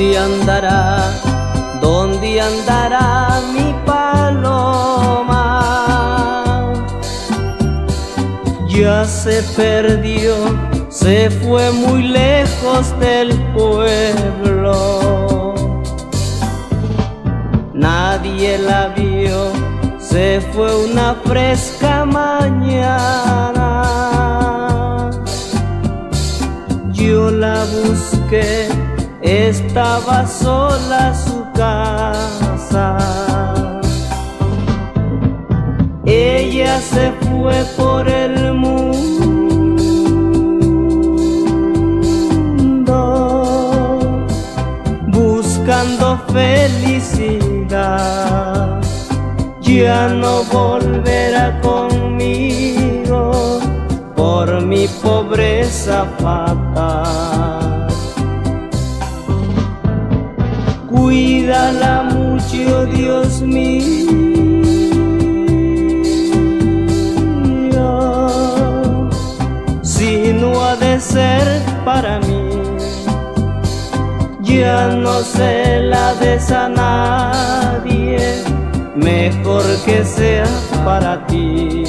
¿Dónde andará? ¿Dónde andará mi paloma? Ya se perdió, se fue muy lejos del pueblo. Nadie la vio, se fue una fresca mañana. Yo la busqué, estaba sola su casa. Ella se fue por el mundo buscando felicidad. Ya no volverá conmigo por mi pobreza fatal. Cuídala mucho, Dios mío, si no ha de ser para mí, ya no se la des a nadie, mejor que sea para ti.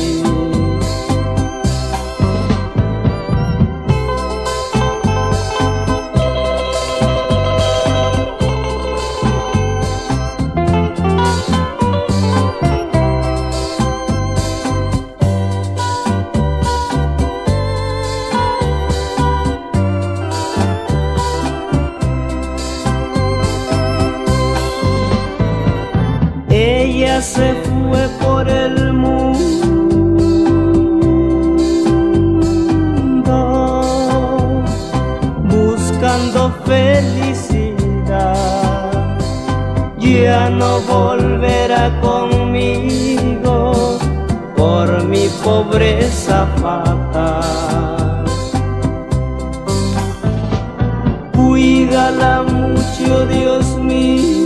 Ella se fue por el mundo buscando felicidad. Ya no volverá conmigo por mi pobreza fatal. Cuídala mucho, Dios mío,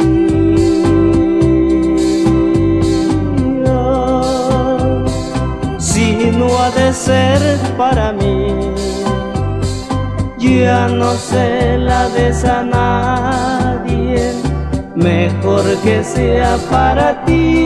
no ha de ser para mí, ya no se la des a nadie, mejor que sea para ti.